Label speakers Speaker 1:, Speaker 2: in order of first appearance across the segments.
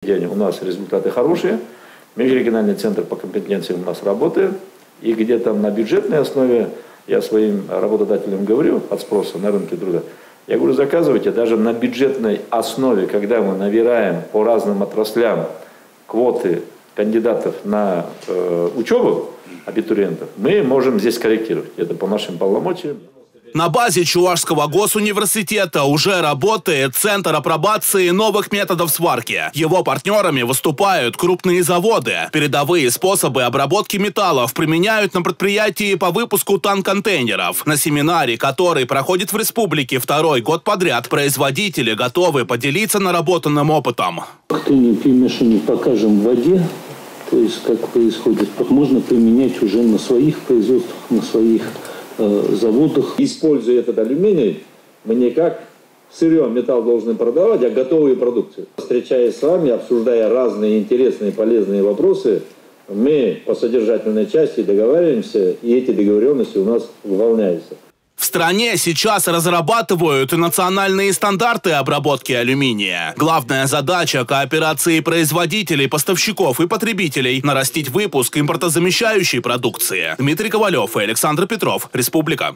Speaker 1: У нас результаты хорошие. Межрегиональный центр по компетенциям у нас работает. И где-то на бюджетной основе я своим работодателям говорю от спроса на рынке труда. Я говорю, заказывайте даже на бюджетной основе, когда мы набираем по разным отраслям квоты кандидатов на учебу абитуриентов, мы можем здесь корректировать. Это по нашим полномочиям.
Speaker 2: На базе Чувашского госуниверситета уже работает Центр апробации новых методов сварки. Его партнерами выступают крупные заводы. Передовые способы обработки металлов применяют на предприятии по выпуску танк-контейнеров. На семинаре, который проходит в республике второй год подряд, производители готовы поделиться наработанным опытом.
Speaker 3: Перемешивание покажем в воде, то есть как происходит, можно применять уже на своих производствах, на своих заводах.
Speaker 1: Используя этот алюминий, мы не как сырье металл должны продавать, а готовые продукции. Встречаясь с вами, обсуждая разные интересные полезные вопросы, мы по содержательной части договариваемся, и эти договоренности у нас выполняются.
Speaker 2: В стране сейчас разрабатывают национальные стандарты обработки алюминия. Главная задача кооперации производителей, поставщиков и потребителей – нарастить выпуск импортозамещающей продукции. Дмитрий Ковалев и Александр Петров. Республика.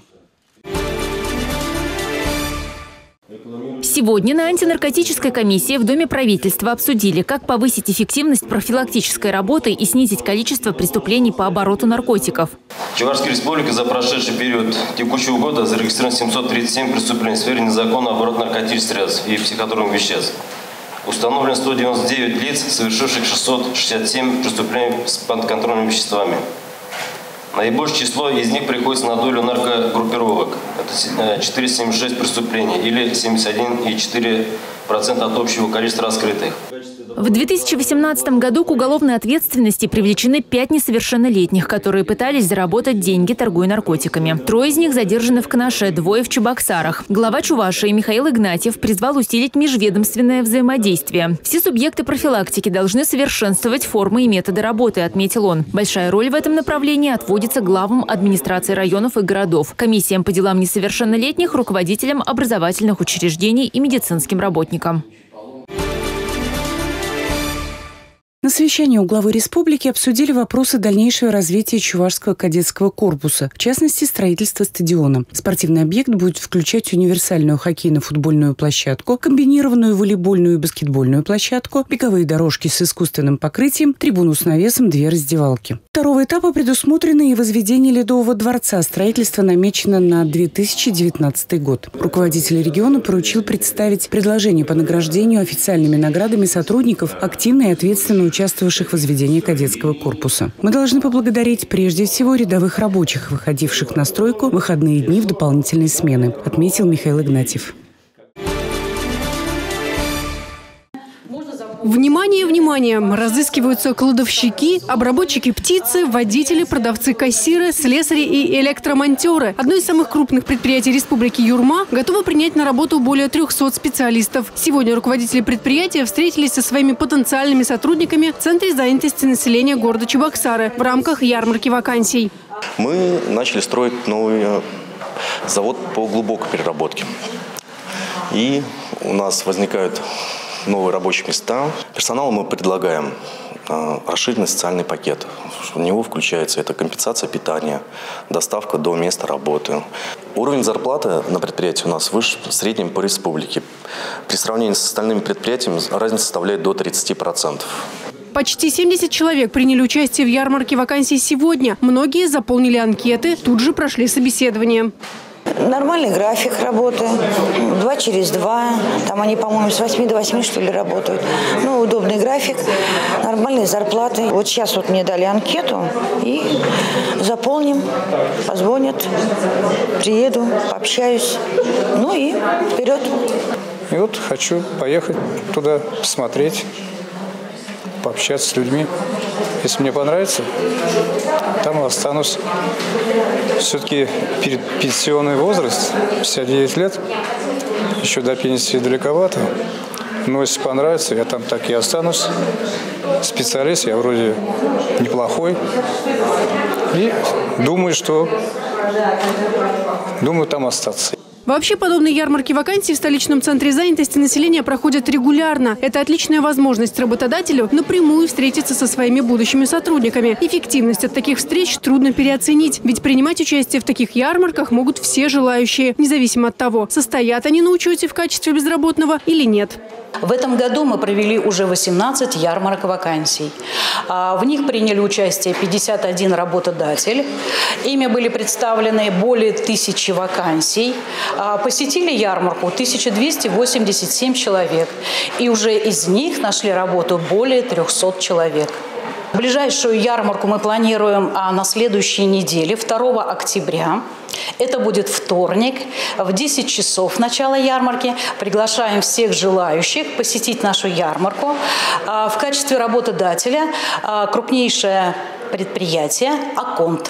Speaker 4: Сегодня на антинаркотической комиссии в Доме правительства обсудили, как повысить эффективность профилактической работы и снизить количество преступлений по обороту наркотиков.
Speaker 5: В Чувашской республике за прошедший период текущего года зарегистрировано 737 преступлений в сфере незаконного оборота наркотических средств и психотропных веществ. Установлено 199 лиц, совершивших 667 преступлений с подконтрольными веществами. Наибольшее число из них приходится на долю наркогруппировок. Это 476 преступлений или 71,4% от общего количества раскрытых.
Speaker 4: В 2018 году к уголовной ответственности привлечены 5 несовершеннолетних, которые пытались заработать деньги, торгуя наркотиками. 3 из них задержаны в Канаше, 2 в Чебоксарах. Глава Чувашии Михаил Игнатьев призвал усилить межведомственное взаимодействие. Все субъекты профилактики должны совершенствовать формы и методы работы, отметил он. Большая роль в этом направлении отводится главам администрации районов и городов, комиссиям по делам несовершеннолетних, руководителям образовательных учреждений и медицинским работникам.
Speaker 6: На совещании у главы республики обсудили вопросы дальнейшего развития Чувашского кадетского корпуса, в частности, строительство стадиона. Спортивный объект будет включать универсальную хоккейно-футбольную площадку, комбинированную волейбольную и баскетбольную площадку, беговые дорожки с искусственным покрытием, трибуну с навесом, 2 раздевалки. Второго этапа предусмотрено и возведение Ледового дворца. Строительство намечено на 2019 год. Руководитель региона поручил представить предложение по награждению официальными наградами сотрудников, активно и ответственно участвовавших в возведении кадетского корпуса. Мы должны поблагодарить прежде всего рядовых рабочих, выходивших на стройку в выходные дни в дополнительные смены, отметил Михаил Игнатьев.
Speaker 7: Внимание, внимание! Разыскиваются кладовщики, обработчики птицы, водители, продавцы, кассиры, слесари и электромонтеры. Одно из самых крупных предприятий республики Юрма готово принять на работу более 300 специалистов. Сегодня руководители предприятия встретились со своими потенциальными сотрудниками в Центре занятости населения города Чебоксары в рамках ярмарки вакансий.
Speaker 8: Мы начали строить новый завод по глубокой переработке. И у нас возникают новые рабочие места. Персоналу мы предлагаем расширенный социальный пакет. В него включается это компенсация питания, доставка до места работы. Уровень зарплаты на предприятии у нас выше в среднем по республике. При сравнении с остальными предприятиями разница составляет до 30%.
Speaker 7: Почти 70 человек приняли участие в ярмарке вакансий сегодня. Многие заполнили анкеты, тут же прошли собеседование.
Speaker 9: Нормальный график работы, 2 через 2. Там они, по-моему, с 8 до 8, что ли, работают. Ну, удобный график, нормальные зарплаты. Вот сейчас вот мне дали анкету и заполним, позвонят, приеду, пообщаюсь. Ну и вперед.
Speaker 10: И вот хочу поехать туда, посмотреть, пообщаться с людьми. Если мне понравится, там и останусь. Все-таки пенсионный возраст, 59 лет, еще до пенсии далековато. Но если понравится, я там так и останусь. Специалист я вроде неплохой. И думаю там остаться.
Speaker 7: Вообще, подобные ярмарки вакансий в столичном центре занятости населения проходят регулярно. Это отличная возможность работодателю напрямую встретиться со своими будущими сотрудниками. Эффективность от таких встреч трудно переоценить, ведь принимать участие в таких ярмарках могут все желающие, независимо от того, состоят они на учете в качестве безработного или нет.
Speaker 11: В этом году мы провели уже 18 ярмарок вакансий. В них приняли участие 51 работодатель. Ими были представлены более 1000 вакансий. Посетили ярмарку 1287 человек. И уже из них нашли работу более 300 человек. Ближайшую ярмарку мы планируем на следующей неделе, 2 октября. Это будет вторник, в 10 часов начала ярмарки. Приглашаем всех желающих посетить нашу ярмарку. В качестве работодателя крупнейшее предприятие «Аконт».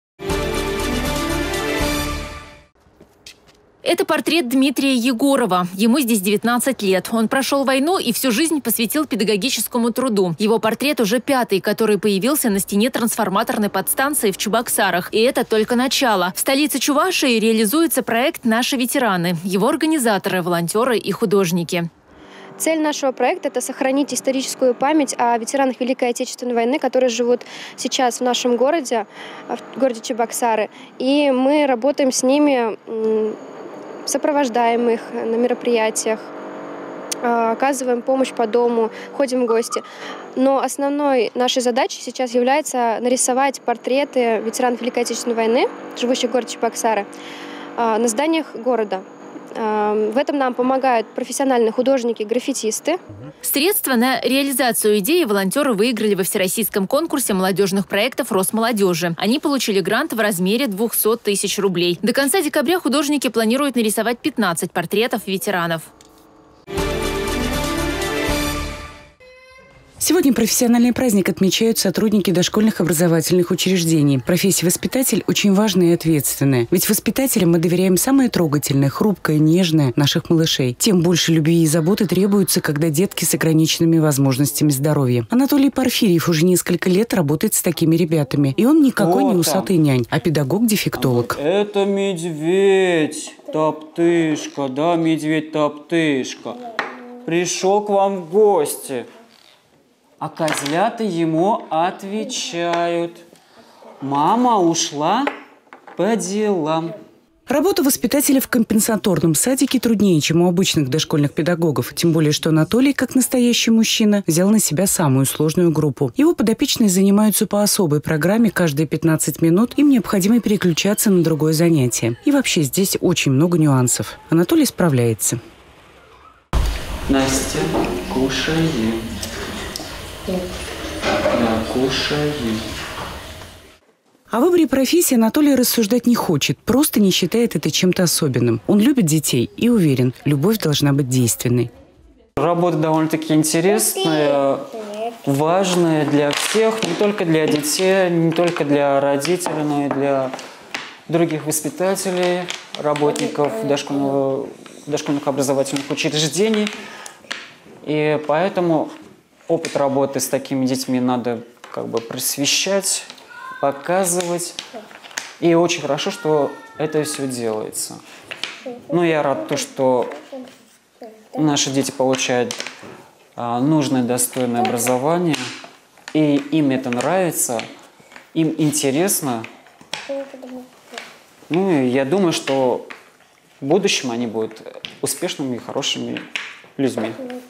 Speaker 4: Это портрет Дмитрия Егорова. Ему здесь 19 лет. Он прошел войну и всю жизнь посвятил педагогическому труду. Его портрет уже 5-й, который появился на стене трансформаторной подстанции в Чебоксарах. И это только начало. В столице Чувашии реализуется проект «Наши ветераны». Его организаторы, волонтеры и художники.
Speaker 12: Цель нашего проекта – это сохранить историческую память о ветеранах Великой Отечественной войны, которые живут сейчас в нашем городе, в городе Чебоксары. И мы работаем с ними, сопровождаем их на мероприятиях, оказываем помощь по дому, ходим в гости. Но основной нашей задачей сейчас является нарисовать портреты ветеранов Великой Отечественной войны, живущих в городе Чебоксары, на зданиях города. В этом нам помогают профессиональные художники, граффитисты.
Speaker 4: Средства на реализацию идеи волонтеры выиграли во всероссийском конкурсе молодежных проектов Росмолодежи. Они получили грант в размере 200 тысяч рублей. До конца декабря художники планируют нарисовать 15 портретов ветеранов.
Speaker 6: Сегодня профессиональный праздник отмечают сотрудники дошкольных образовательных учреждений. Профессия воспитатель очень важная и ответственная. Ведь воспитателям мы доверяем самое трогательное, хрупкое, нежное наших малышей. Тем больше любви и заботы требуются, когда детки с ограниченными возможностями здоровья. Анатолий Порфирьев уже несколько лет работает с такими ребятами. И он никакой не усатый нянь, а педагог-дефектолог.
Speaker 13: Это медведь, топтышка, да, медведь-топтышка. Пришел к вам в гости. А козлята ему отвечают: мама ушла по делам.
Speaker 6: Работа воспитателя в компенсаторном садике труднее, чем у обычных дошкольных педагогов. Тем более, что Анатолий, как настоящий мужчина, взял на себя самую сложную группу. Его подопечные занимаются по особой программе. Каждые 15 минут им необходимо переключаться на другое занятие. И вообще здесь очень много нюансов. Анатолий справляется.
Speaker 13: Настя, кушай. Да, кушай.
Speaker 6: О выборе профессии Анатолий рассуждать не хочет, просто не считает это чем-то особенным. Он любит детей и уверен, любовь должна быть действенной.
Speaker 13: Работа довольно-таки интересная, важная для всех, не только для детей, не только для родителей, но и для других воспитателей, работников дошкольных образовательных учреждений. И поэтому опыт работы с такими детьми надо просвещать, показывать. И очень хорошо, что это все делается. Я рад, что наши дети получают нужное, достойное образование. И им это нравится, им интересно. И я думаю, что в будущем они будут успешными и хорошими людьми.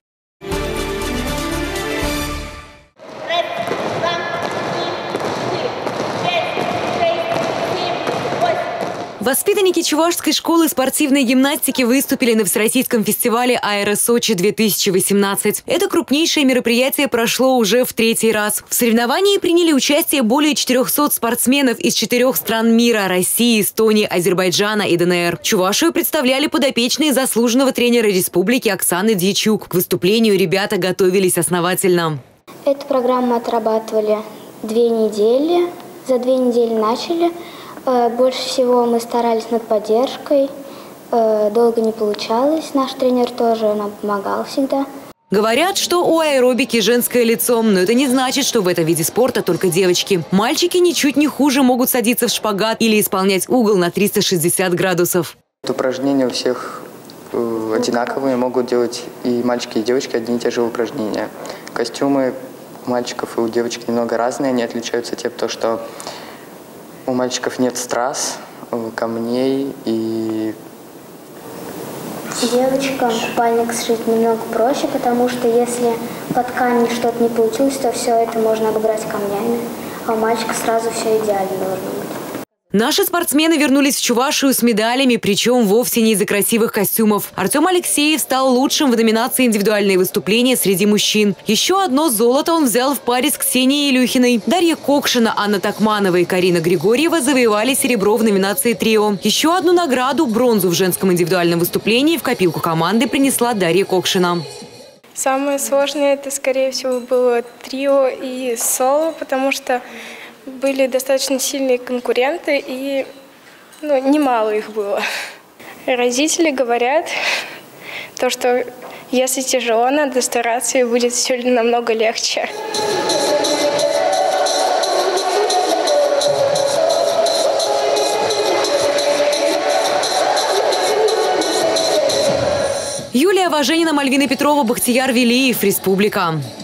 Speaker 14: Воспитанники Чувашской школы спортивной гимнастики выступили на Всероссийском фестивале «Аэро-Сочи-2018». Это крупнейшее мероприятие прошло уже в 3-й раз. В соревновании приняли участие более 400 спортсменов из 4 стран мира – России, Эстонии, Азербайджана и ДНР. Чувашию представляли подопечные заслуженного тренера республики Оксаны Дьячук. К выступлению ребята готовились основательно.
Speaker 15: Эту программу отрабатывали 2 недели. За 2 недели начали. Больше всего мы старались над поддержкой. Долго не получалось. Наш тренер тоже нам помогал всегда.
Speaker 14: Говорят, что у аэробики женское лицо, но это не значит, что в этом виде спорта только девочки. Мальчики ничуть не хуже могут садиться в шпагат или исполнять угол на 360 градусов.
Speaker 16: Упражнения у всех одинаковые, могут делать и мальчики, и девочки одни и те же упражнения. Костюмы у мальчиков и у девочек немного разные, они отличаются тем, что у мальчиков нет страз, камней и...
Speaker 15: Девочкам купальник сшить немного проще, потому что если по ткани что-то не получилось, то все это можно обыграть камнями, а у мальчика сразу все идеально должно быть.
Speaker 14: Наши спортсмены вернулись в Чувашию с медалями, причем вовсе не из-за красивых костюмов. Артем Алексеев стал лучшим в номинации «Индивидуальные выступления» среди мужчин. Еще одно золото он взял в паре с Ксенией Илюхиной. Дарья Кокшина, Анна Такманова и Карина Григорьева завоевали серебро в номинации «Трио». Еще одну награду – бронзу в женском индивидуальном выступлении в копилку команды принесла Дарья Кокшина.
Speaker 17: Самое сложное – это, скорее всего, было трио и соло, потому что были достаточно сильные конкуренты, и немало их было. Родители говорят, что если тяжело, надо стараться, и будет все намного легче.
Speaker 14: Юлия Важенина, Мальвина Петрова, Бахтияр Велиев, Республика.